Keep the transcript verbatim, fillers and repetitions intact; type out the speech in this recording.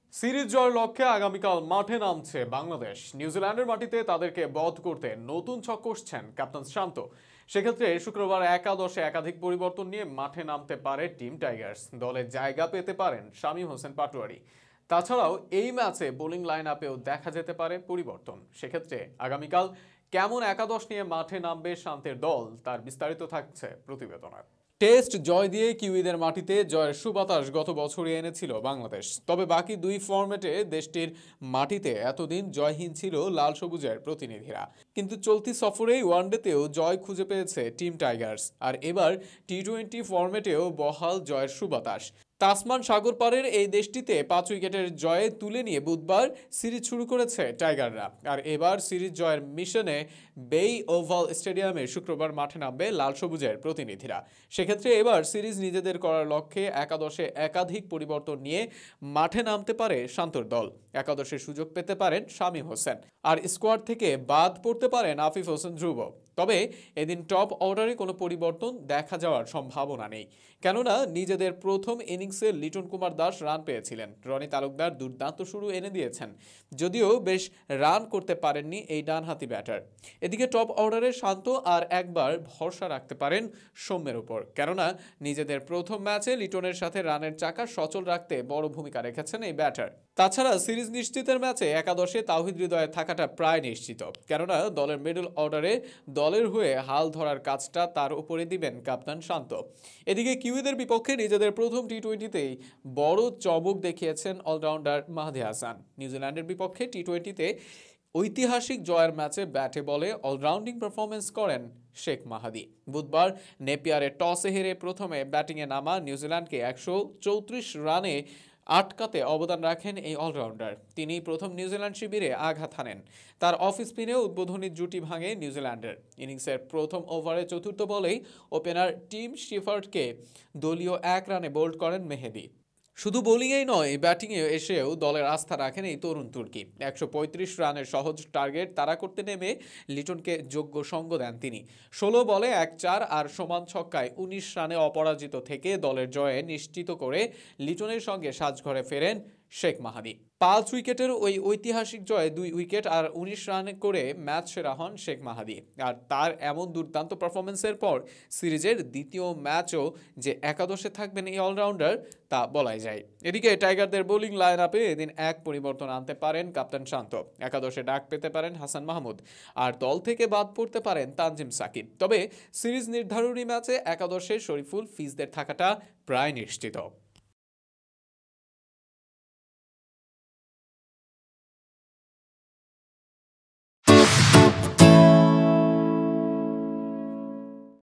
Series জয়ের লক্ষ্যে আগামীকাল মাঠে নামছে বাংলাদেশ। নিউজিল্যান্ডের মাটিতে তাদেরকে বধ করতে নতুন ছক কষছেন ক্যাপ্টেন শান্ত। সেক্ষেত্রে শুক্রবার একাদশে একাধিক পরিবর্তন নিয়ে মাঠে নামতে পারে টিম টাইগার্স। দলে জায়গা পেতে পারেন শামীম হোসেন পাটোয়ারি। তাছাড়াও এই ম্যাচে বোলিং লাইন আপেও দেখা যেতে পারে পরিবর্তন। সেক্ষেত্রে আগামীকাল কেমন একাদশ নিয়ে মাঠে নামবে শান্তের দল, তার বিস্তারিত থাকছে প্রতিবেদনে। টেস্ট জয় দিয়ে কিউইদের মাটিতে জয়ের সুবাতাস গত বছরই এনেছিল বাংলাদেশ। তবে বাকি দুই ফরম্যাটে দেশটির মাটিতে এতদিন জয়হীন ছিল লাল সবুজের প্রতিনিধিরা। কিন্তু চলতি সফরেই ওয়ানডেতেও জয় খুঁজে পেয়েছে টিম টাইগার্স। আর এবার টি টোয়েন্টি ফরম্যাটেও বহাল জয়ের সুবাতাস। তাসমান সাগর পারের এই দেশটিতে পাঁচ উইকেটের জয়ে তুলে নিয়ে বুধবার সিরিজ শুরু করেছে টাইগাররা। আর এবার সিরিজ জয়ের মিশনে বেই ওভাল স্টেডিয়ামে শুক্রবার মাঠে নামবে লাল সবুজের প্রতিনিধিরা। সেক্ষেত্রে এবার সিরিজ নিজেদের করার লক্ষ্যে একাদশে একাধিক পরিবর্তন নিয়ে মাঠে নামতে পারে শান্তর দল। একাদশে সুযোগ পেতে পারেন শামীম হোসেন, আর স্কোয়াড থেকে বাদ পড়তে পারেন আফিফ হোসেন ধ্রুব। তবে এদিন টপ অর্ডারে কোনো পরিবর্তন দেখা যাওয়ার সম্ভাবনা নেই, কেননা নিজেদের প্রথম ইনিংসে লিটন কুমার দাস রান পেয়েছিলেন। রনি তালুকদার দুর্দান্ত শুরু এনে দিয়েছেন, যদিও বেশ রান করতে পারেননি এই ডানহাতি ব্যাটার। এদিকে টপ অর্ডারে শান্ত আর একবার ভরসা রাখতে পারেন সৌম্যের উপর, কেননা নিজেদের প্রথম ম্যাচে লিটনের সাথে রানের চাকা সচল রাখতে বড় ভূমিকা রেখেছেন এই ব্যাটার। তাছাড়া সিরিজ নিশ্চিতের ম্যাচে একাদশে তাওহিদ হৃদয়ে থাকাটা প্রায় নিশ্চিত, কেননা দলের মিডল অর্ডারে দলের হয়ে হাল ধরার কাজটা তার উপরে দিবেন ক্যাপ্টেন শান্ত। এদিকে কিউইদের বিপক্ষে নিজেদের প্রথম টি টোয়েন্টিতেই বড় চমক দেখিয়েছেন অলরাউন্ডার মাহদি হাসান। নিউজিল্যান্ডের বিপক্ষে টি টোয়েন্টিতে ঐতিহাসিক জয়ের ম্যাচে ব্যাটে বলে অলরাউন্ডিং পারফরমেন্স করেন শেখ মাহাদি। বুধবার নেপিয়ারে টসে হেরে প্রথমে ব্যাটিংয়ে নামা নিউজিল্যান্ডকে একশো চৌত্রিশ রানে আটকাতে অবদান রাখেন এই অলরাউন্ডার। তিনি প্রথম নিউজিল্যান্ড শিবিরে আঘাত হানেন। তার অফ স্পিনে উদ্বোধনী জুটি ভাঙে নিউজিল্যান্ডের। ইনিংসের প্রথম ওভারে চতুর্থ বলেই ওপেনার টিম শিফার্ডকে দলীয় এক রানে বোল্ড করেন মেহেদী। শুধু বোলিংয়েই নয়, ব্যাটিংয়ে এসেও দলের আস্থা রাখেন এই তরুণ তুর্কি। একশো পঁয়ত্রিশ রানের সহজ টার্গেট তাড়া করতে নেমে লিটনকে যোগ্য সঙ্গ দেন তিনি। ষোলো বলে এক চার আর সমান ছক্কায় উনিশ রানে অপরাজিত থেকে দলের জয়ে নিশ্চিত করে লিটনের সঙ্গে সাজঘরে ফেরেন শেখ মাহাদি। পাঁচ উইকেটের ওই ঐতিহাসিক জয়ে দুই উইকেট আর উনিশ রান করে ম্যাচ সেরা হন শেখ মাহাদি। আর তার এমন দুর্দান্ত পারফরমেন্সের পর সিরিজের দ্বিতীয় ম্যাচও যে একাদশে থাকবেন এই অলরাউন্ডার তা বলাই যায়। এদিকে টাইগারদের বোলিং লাইন আপে এদিন এক পরিবর্তন আনতে পারেন ক্যাপ্টেন শান্ত। একাদশে ডাক পেতে পারেন হাসান মাহমুদ, আর দল থেকে বাদ পড়তে পারেন তানজিম সাকিব। তবে সিরিজ নির্ধারণী ম্যাচে একাদশে শরীফুল ফিজদের থাকাটা প্রায় নিশ্চিত।